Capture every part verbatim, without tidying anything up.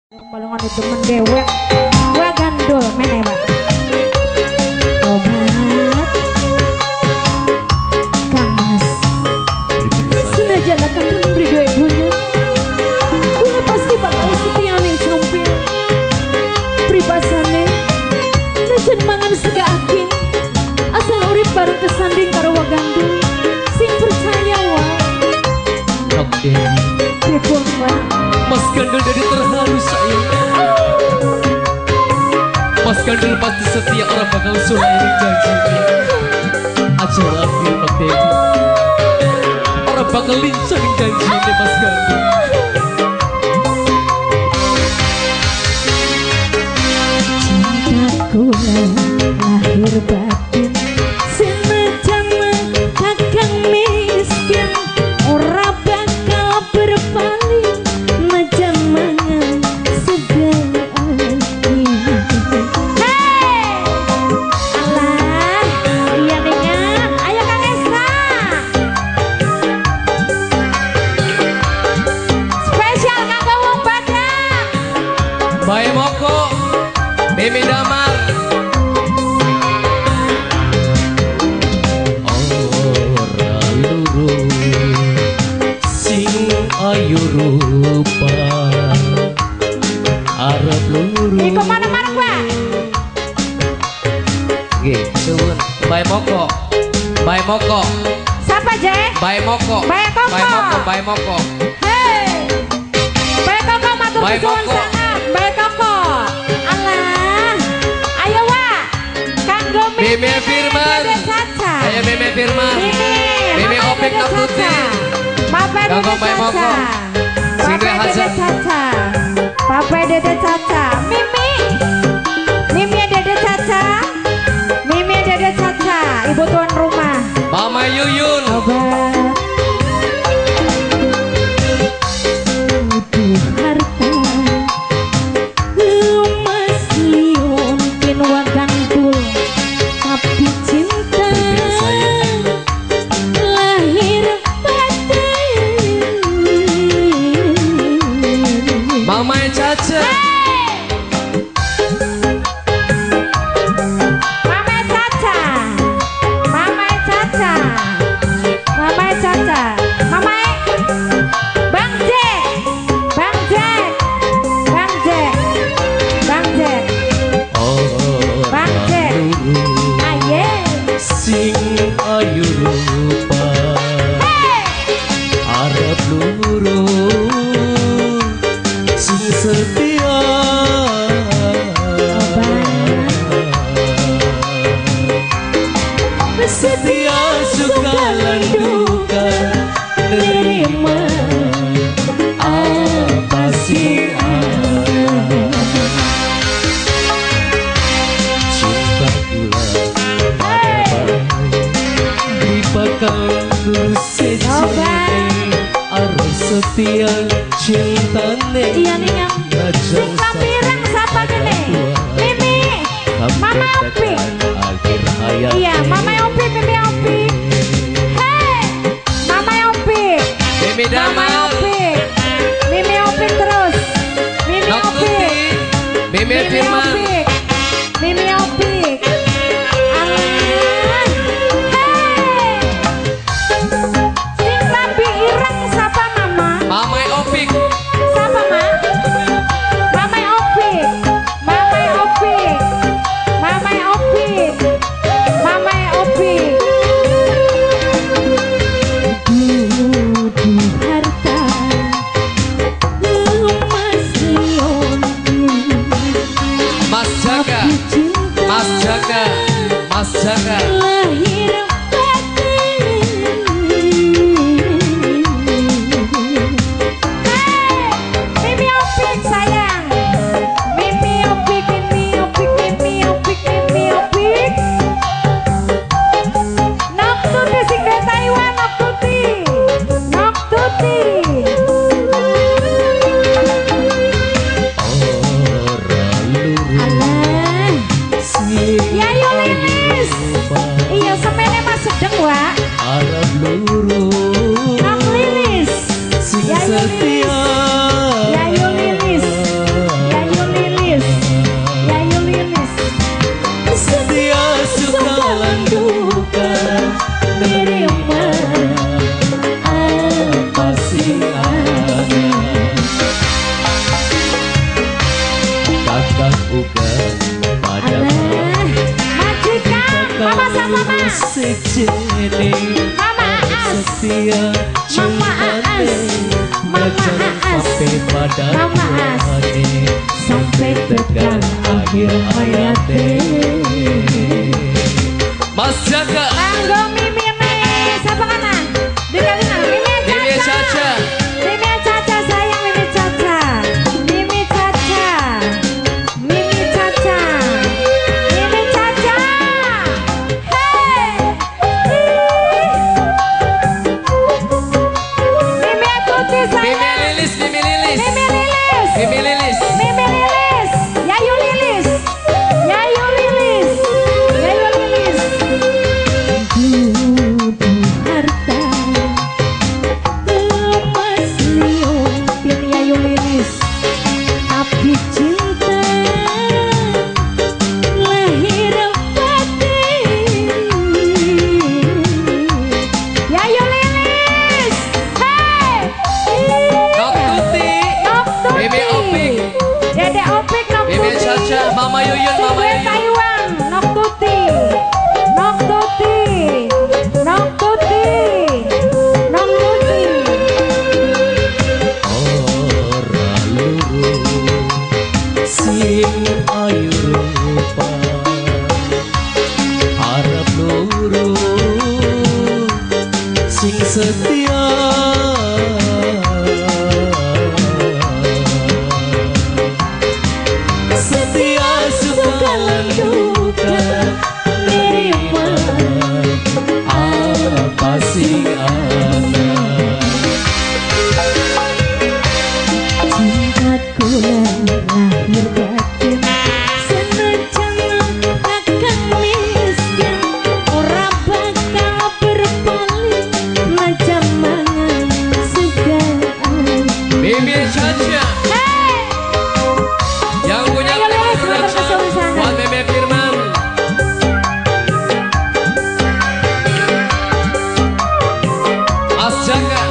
Balongan itu mendewek, gua gandul mana pak? Obat, kamas, sengaja lah kan memberi dua ibunya. Gua pasti bakal setia nih sumpil. Pribasane, najan mangan sega aking, asal urip bareng kesanding karo wa gandul. Sing percaya wa. Oke. Pripun wa? Mas Gandul dari terharu sayang. Mas Gandul pasti setia, orang bakal sulahin janjinya. Aja lagi Pak Dewi, orang bakal lincah janjinya Mas Gandul. Cintaku lahir batin semacam kakang miskin, ora bakal berpaling macam mangan segala aking. Hei, alah, iya dengan, ayo Kang Esa. Spesial kanggo wong Badak. Bae Moko, Mimi Damar. Ora luru sing ayu rupa arep luru. Iku mana-mana gua. Nggih, suwun. Bae Moko. Bae Moko. Siapa Je? Bae Moko. Bae Koko. Bae Moko, Bae Moko. Hei, Bae Koko matur Bae suwun Koko. sangat. Bae Koko. Alah, ayo wa. Kanggo Mimi Firman. Dede Caca. Ayo Mimi Firman. Mimi. Mimi Mama Opik Dede Naktuti. Caca. Papa Dede Kanggo Bae Moko. Caca. Sindre Papa Dede Hasan. Caca. Papa Dede Caca. Mimi. Mimi Dede Caca. Mimi Dede Caca. Ibu tuan rumah. Mama Yuyun. Obat butuh harta emas liontin wa gandul, tapi cinta lahir batin. Mama Caca. Mama Caca, Mama Caca, Mama Caca, Mama Bang Jack, Bang Jack, Bang Jack, Bang Jack, Bang Jack. Aye, Sing ayu rupa arep luru sing setia setia suka lan duka nerima apa sih cinta pula di bakal terus sejati harus setia cinta iya nih yang sing lampiran siapa gini? Mimi, Mama Opi. akhir hayat Iya, Mama Opi, Mimi Opi. Hei, Mama Opi. Mimi Mama Damar Opi. Mimi Opi terus. Mimi Opi. Naktuti Mimi Mimi Firman. Opi. Mimi Opi. Alah. Hei. Sing lambi ireng siapa Mama? Mama Opik. Siapa Ma? Mama Opi. Mama Opi. Mama Opi. Mama Opi. Butuh harta emas liontin. Mas uga pada majikan mama sama mama sejene mama as setia mama as mama as sampai pada mama as tuane sampai tekan akhir hayate Mas Jaka Langgo Mimi nih siapa kana dikalinan Mimi Mimi Caca Caca Mimi Caca sayang Mimi Caca Mimi Caca Mimi Caca Mimi Caca hey Mimi Astuti Mimi sayang Lilis Mimi Lilis Mimi Lilis Mimi Lilis Mimi Lilis Yayu Lilis Yayu Lilis Yayu Lilis Dudu harta lemas liutin Yayu Lilis api cinta lahir batin Yayu Lilis hey Nok Tuti Nok Tuti Mimi Opik Dede Opik Nok Tuti Mimi Caca Mama Yuyun Mama Tunggu Yuyun Taiwan Nok Tuti Nok Tuti Nok Tuti Nok Tuti ora luru sing ayu rupa harap luru sing setia setia segala duka nerima apa sing ana Cintaku lahir batin senajan akan miskin ora bakal berpaling macam mangan segaan Mimi Caca hey yang punya Ayo, Lilis, tema tetap Caca kesulitan. buat Meme Firman Mas Jaka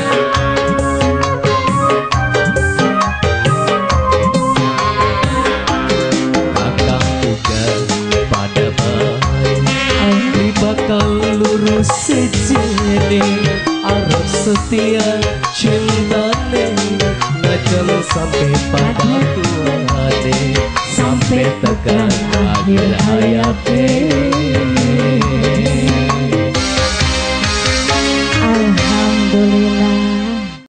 Kakang juga pada baik bakal lurus sejene arep setia cintane ngajal sampai pada tuane sampai tekan akhir hayate